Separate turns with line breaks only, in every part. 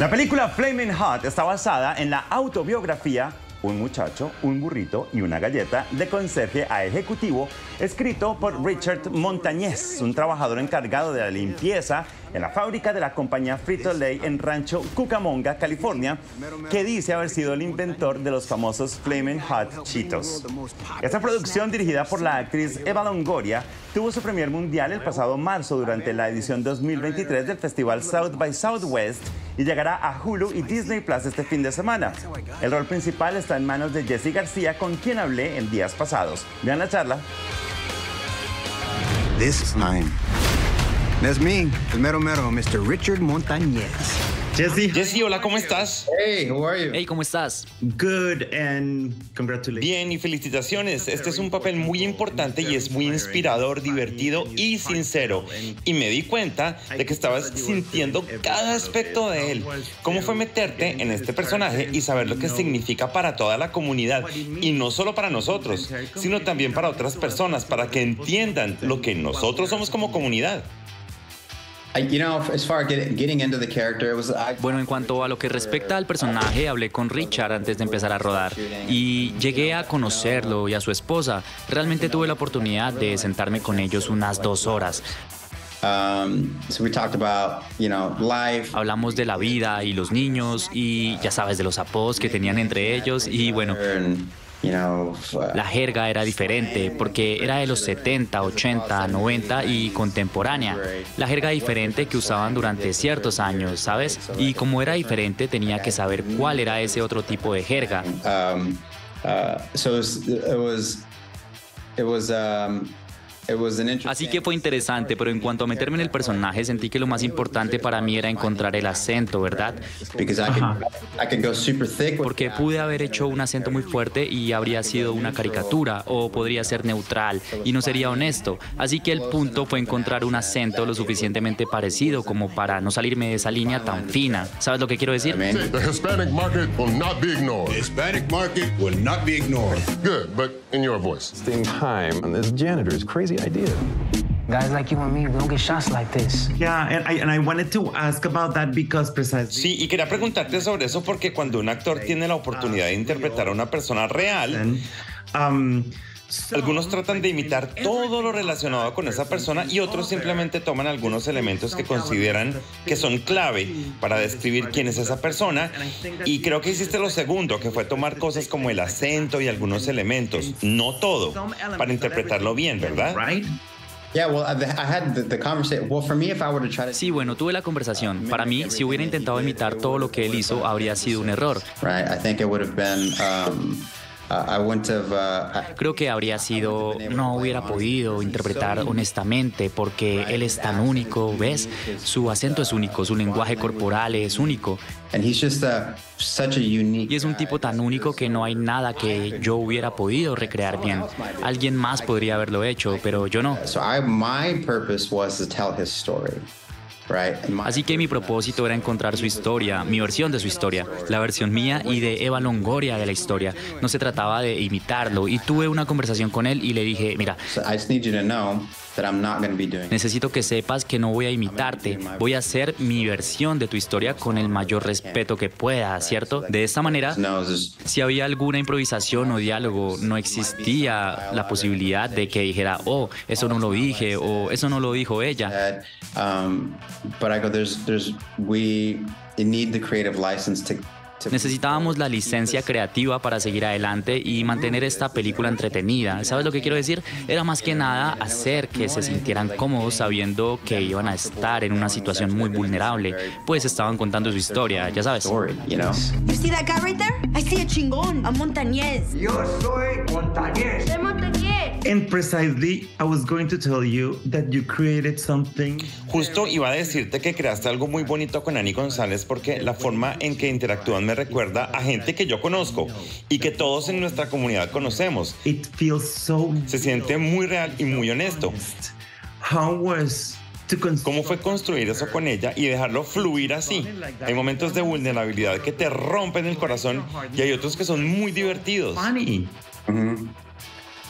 La película Flamin' Hot está basada en la autobiografía Un muchacho, un burrito y una galleta de conserje a ejecutivo, escrito por Richard Montañez, un trabajador encargado de la limpieza en la fábrica de la compañía Frito-Lay en Rancho Cucamonga, California, que dice haber sido el inventor de los famosos Flamin' Hot Cheetos. Esta producción, dirigida por la actriz Eva Longoria, tuvo su premier mundial el pasado marzo durante la edición 2023 del festival South by Southwest y llegará a Hulu y Disney Plus este fin de semana. El rol principal está en manos de Jesse García, con quien hablé en días pasados. Vean la charla.
This time, that's me, el mero mero, Mr. Richard Montañez.
Jesse, hola, ¿cómo estás?
Hey, how are you?
Hey, ¿cómo estás?
Good and congratulations. Bien y felicitaciones. Este es un papel muy importante y es muy inspirador, divertido y sincero. Y me di cuenta de que estabas sintiendo cada aspecto de él. ¿Cómo fue meterte en este personaje y saber lo que significa para toda la comunidad? Y no solo para nosotros, sino también para otras personas, para que entiendan lo que nosotros somos como comunidad.
Bueno, en cuanto a lo que respecta al personaje, hablé con Richard antes de empezar a rodar y llegué a conocerlo y a su esposa. Realmente tuve la oportunidad de sentarme con ellos unas 2 horas. Hablamos de la vida y los niños y ya sabes, de los apodos que tenían entre ellos y bueno, la jerga era diferente porque era de los 70, 80, 90 y contemporánea. La jerga diferente que usaban durante ciertos años, ¿sabes? Y como era diferente, tenía que saber cuál era ese otro tipo de jerga. Así que fue interesante, pero en cuanto a meterme en el personaje, sentí que lo más importante para mí era encontrar el acento, ¿verdad? Porque pude haber hecho un acento muy fuerte y habría sido una caricatura, o podría ser neutral, y no sería honesto. Así que el punto fue encontrar un acento lo suficientemente parecido como para no salirme de esa línea tan fina. ¿Sabes lo que quiero decir?
The Hispanic market will not be ignored.
The Hispanic market will not be ignored.
Good, but in your voice.
Wasting time on this janitor's crazy idea.
Guys like you and me, we don't get shots like this.
Yeah, and I wanted to ask about that because precisely.
Sí, y quería preguntarte sobre eso porque cuando un actor tiene la oportunidad de interpretar a una persona real, algunos tratan de imitar todo lo relacionado con esa persona y otros simplemente toman algunos elementos que consideran que son clave para describir quién es esa persona. Y creo que hiciste lo segundo, que fue tomar cosas como el acento y algunos elementos, no todo, para interpretarlo bien, ¿verdad?
Sí, bueno, tuve la conversación. Para mí, si hubiera intentado imitar todo lo que él hizo, habría sido un error. Creo que no hubiera podido interpretar honestamente porque él es tan único, ¿ves? Su acento es único, su lenguaje corporal es único. Y es un tipo tan único que no hay nada que yo hubiera podido recrear bien. Alguien más podría haberlo hecho, pero yo no. Así que mi propósito era encontrar su historia, mi versión de su historia, la versión mía y de Eva Longoria de la historia. No se trataba de imitarlo y tuve una conversación con él y le dije, mira, necesito que sepas que no voy a imitarte, voy a hacer mi versión de tu historia con el mayor respeto que pueda, ¿cierto? De esta manera, si había alguna improvisación o diálogo, no existía la posibilidad de que dijera, oh, eso no lo dije o eso no lo dijo ella. Necesitábamos la licencia creativa para seguir adelante y mantener esta película entretenida. ¿Sabes lo que quiero decir? Era más que nada hacer que se sintieran cómodos sabiendo que iban a estar en una situación muy vulnerable, pues estaban contando su historia, ya sabes.
You see that guy right there? I see a chingón, a Montañez.
Yo soy Montañez.
Soy Montañez.
And precisely, I was going to tell you that you created something.
Justo iba a decirte que creaste algo muy bonito con Ani González porque la forma en que interactúan me recuerda a gente que yo conozco y que todos en nuestra comunidad conocemos.
It feels so.
Se siente muy real y muy honesto. ¿Cómo fue construir eso con ella y dejarlo fluir así? Hay momentos de vulnerabilidad que te rompen el corazón y hay otros que son muy divertidos.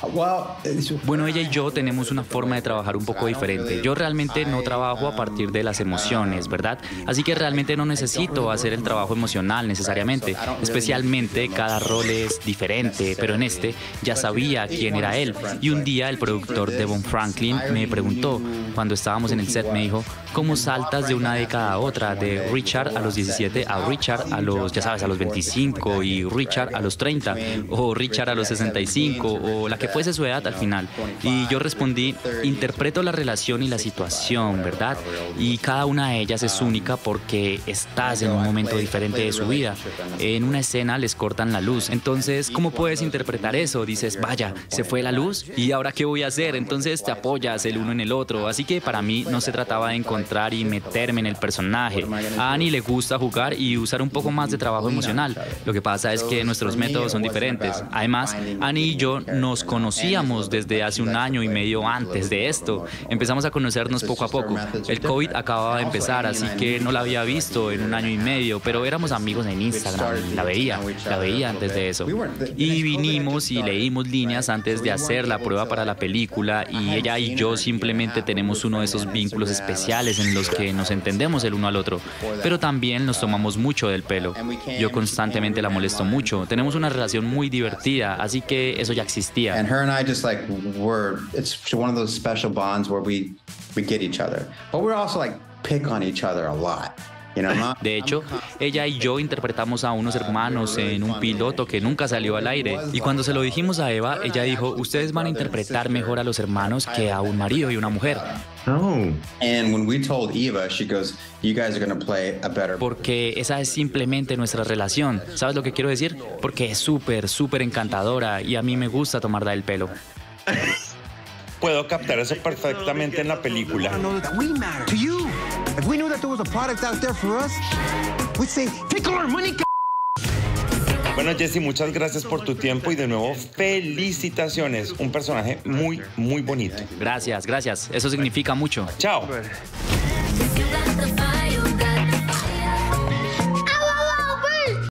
Bueno, ella y yo tenemos una forma de trabajar un poco diferente. Yo realmente no trabajo a partir de las emociones, ¿verdad? Así que realmente no necesito hacer el trabajo emocional necesariamente. Especialmente cada rol es diferente, pero en este ya sabía quién era él. Y un día el productor Devon Franklin me preguntó, cuando estábamos en el set, me dijo, ¿cómo saltas de una década a otra? De Richard a los 17 a Richard a los, ya sabes, a los 25 y Richard a los 30 o Richard a los 65 o la que fuese su edad al final. Y yo respondí, interpreto la relación y la situación, ¿verdad? Y cada una de ellas es única porque estás en un momento diferente de su vida. En una escena les cortan la luz. Entonces, ¿cómo puedes interpretar eso? Dices, vaya, se fue la luz y ahora ¿qué voy a hacer? Entonces te apoyas el uno en el otro. Así que para mí no se trataba de encontrar y meterme en el personaje. A Annie le gusta jugar y usar un poco más de trabajo emocional. Lo que pasa es que nuestros métodos son diferentes. Además, Annie y yo nos conocíamos desde hace 1 año y medio antes de esto. Empezamos a conocernos poco a poco. El COVID acababa de empezar, así que no la había visto en 1 año y medio, pero éramos amigos en Instagram y la veía antes de eso. Y vinimos y leímos líneas antes de hacer la prueba para la película y ella y yo simplemente tenemos uno de esos vínculos especiales en los que nos entendemos el uno al otro, pero también nos tomamos mucho del pelo. Yo constantemente la molesto mucho. Tenemos una relación muy divertida, así que eso ya existía.
And her and I just like it's one of those special bonds where we get each other. But we're also like pick on each other a lot.
De hecho, ella y yo interpretamos a unos hermanos en un piloto que nunca salió al aire. Y cuando se lo dijimos a Eva, ella dijo, ustedes van a interpretar mejor a los hermanos que a un marido y una mujer.
And when we told Eva, she goes, you guys are going to play a better.
Porque esa es simplemente nuestra relación. ¿Sabes lo que quiero decir? Porque es súper encantadora y a mí me gusta tomarla del pelo.
Puedo captar eso perfectamente en la película.
If we knew that there was a product out there for us, we'd say, take all our money.
Bueno, Jesse, muchas gracias por tu tiempo y de nuevo felicitaciones. Un personaje muy bonito.
Gracias. Eso significa mucho.
Chao.